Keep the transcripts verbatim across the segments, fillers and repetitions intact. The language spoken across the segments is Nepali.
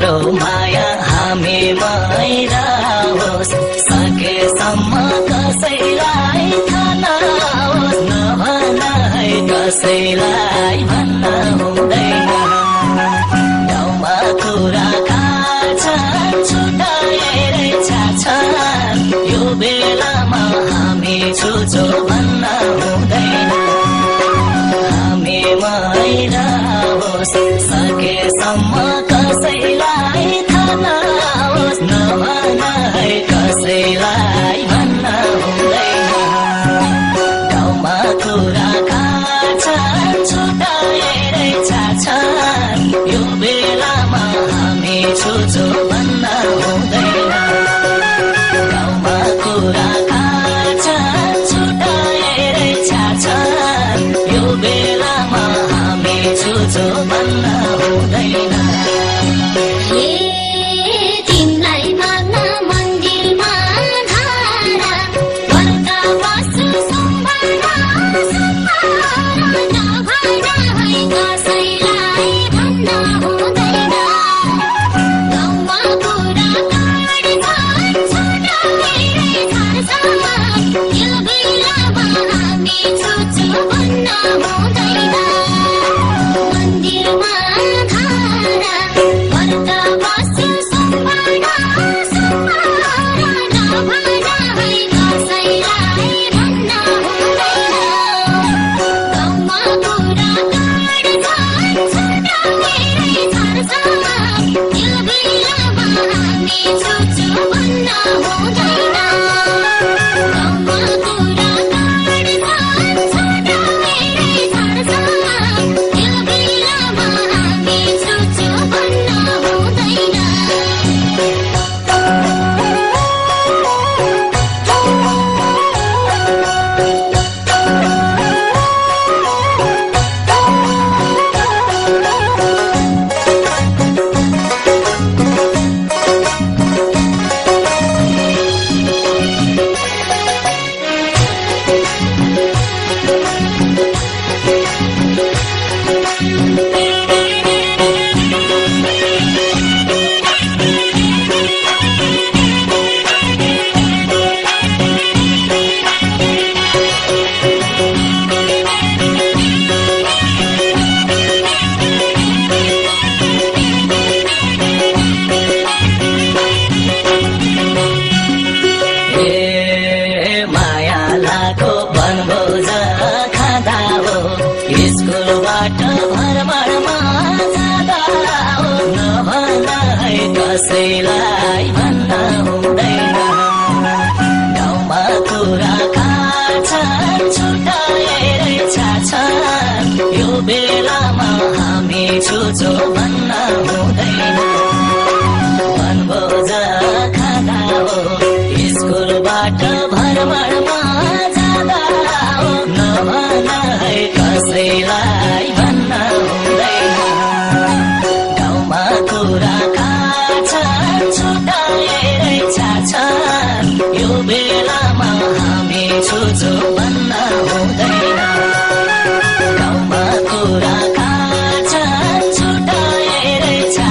हाम्रो माया हामीमै रहोस् सकेसम्म कसैलाई थाहा नहोस् नभन है कसैलाई भन्न हुँदैन गाउँमा कुरा काछन् छुट्याएरै छाछन् यो बेलामा हामी छुचो भन्न हुँदैन हामीमै रहोस् सकेसम्म कसैलाई थाहा नहोस् नभन है कसैलाई भन्न हुँदैन गाउँमा कुरा काछन् छुट्याएरै छाछन् यो बेलामा हामी छुचो भन्न हुँदैन गाउँमा कुरा काछन् छुट्याएरै छाछन् यो बेलामा हामी छुचो भन्न हुँदैन कसैलाई भन्न हुँदैन गाउँमा कुरा काछन् छुट्याएरै छाछन् यो बेलामा हामी छुचो भन्न हुँदैन वनभोज खाँदा हो स्कुलबाट भ्रमणमा जाँदा हो नभन है कसैलाई भन्न हुँदैन गाउँमा कुरा छुट्याएरै छाछन् यो बेलामा हामी छुचो भन्न हुँदैन गाउँमा कुरा काछन् छुट्याएरै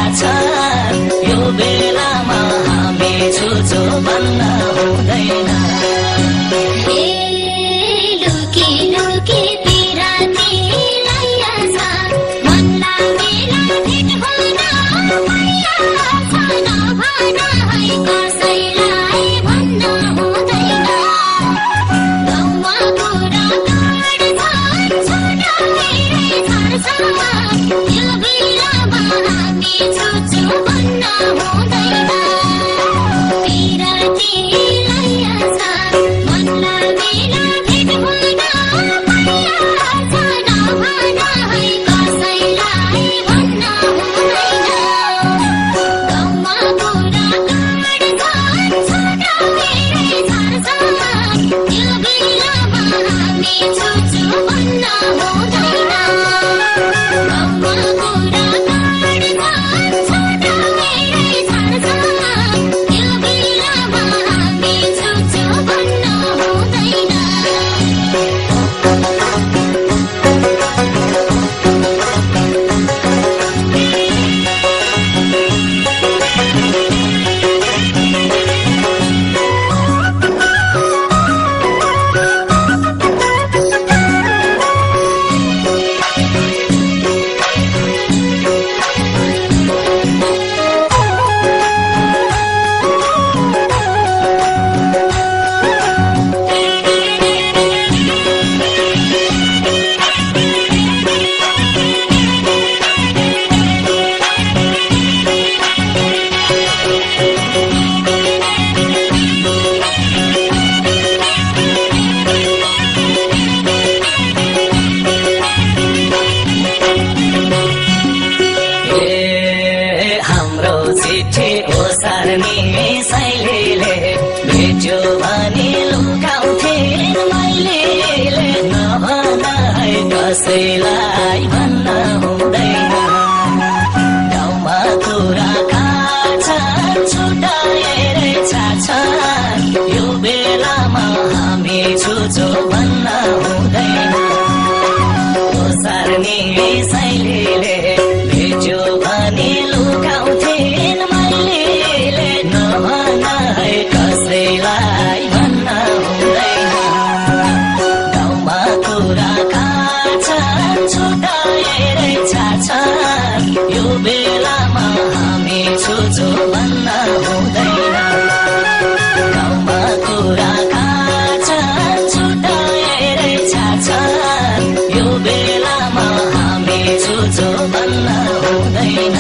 चिठी ओसार्ने साइलीले भेट्यो भने लुकाउँथे मैले नभनाए कसैलाई भन्न हुँदैन गाउँमा कुरा काट्छ छुट्याएरै छाड्छन् यो बेलामा हामी छुचो भन्न हुँदैन ओसार्ने साइलीले भेट्यो भने लुकाउँथेन मैले नभनाए कसैलाई भन्न हुँदैन गाउँमा कुरा काट्छन् छुट्याएरै छाड्छन् यो बेलामा हामी छुचो भन्न हुँदैन गाउँमा कुरा काट्छन् छुट्याएरै छाड्छन् यो बेलामा हामी छुचो भन्न हुँदैन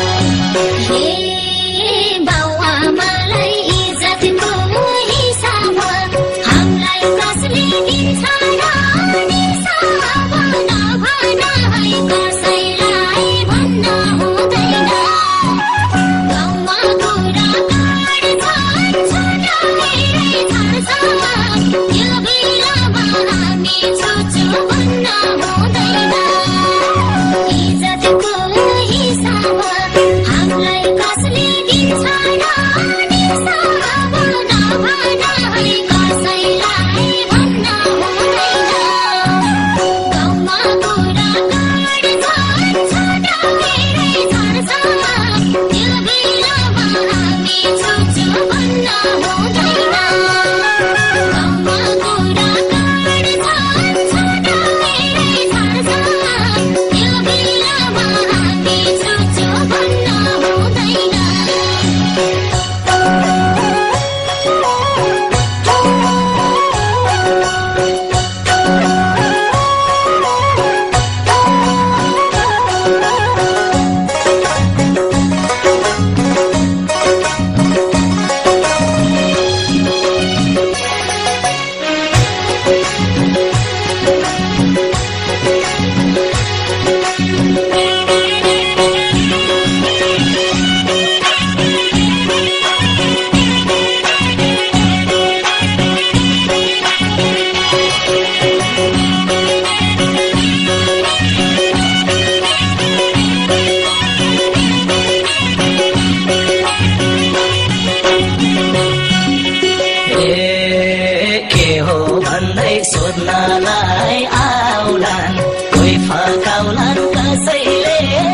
सोध्नलाई आउलान् कोही फकाउलान् कसैले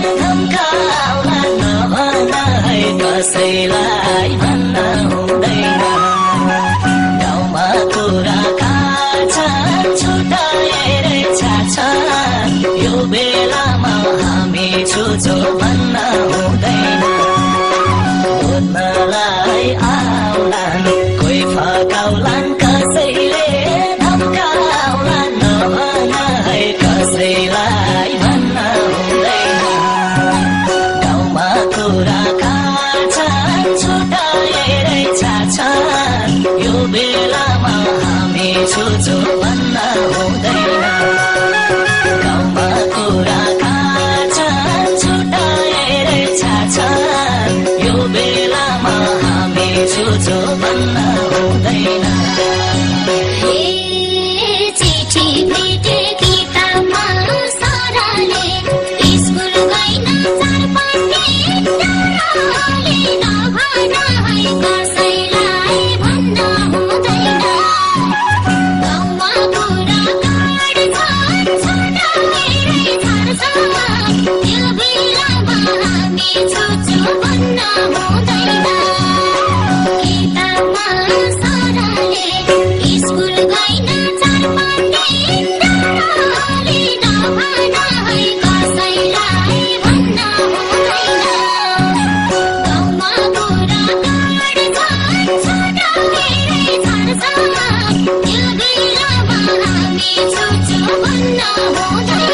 धम्काउलान् नभनाए कसैलाई भन्न हुँदैन गाउँमा कुरा काट्छन् छुट्याएरै छाड्छन् यो बेलामा हामी छुचो भन्न हुँदैन सोध्नलाई आउलान् कोही फकाउलान् कसैले कसैलाई भन्न हुँदैन गाउँमा कुरा काट्छन् छुट्याएरै छाड्छन् यो बेलामा हामी छुचो भन्न हुँदैन गाउँमा कुरा काट्छन् छुट्याएरै छाड्छन् यो बेलामा हामी छुचो भन्न हुँदैन छुचो भन्न हुँदैन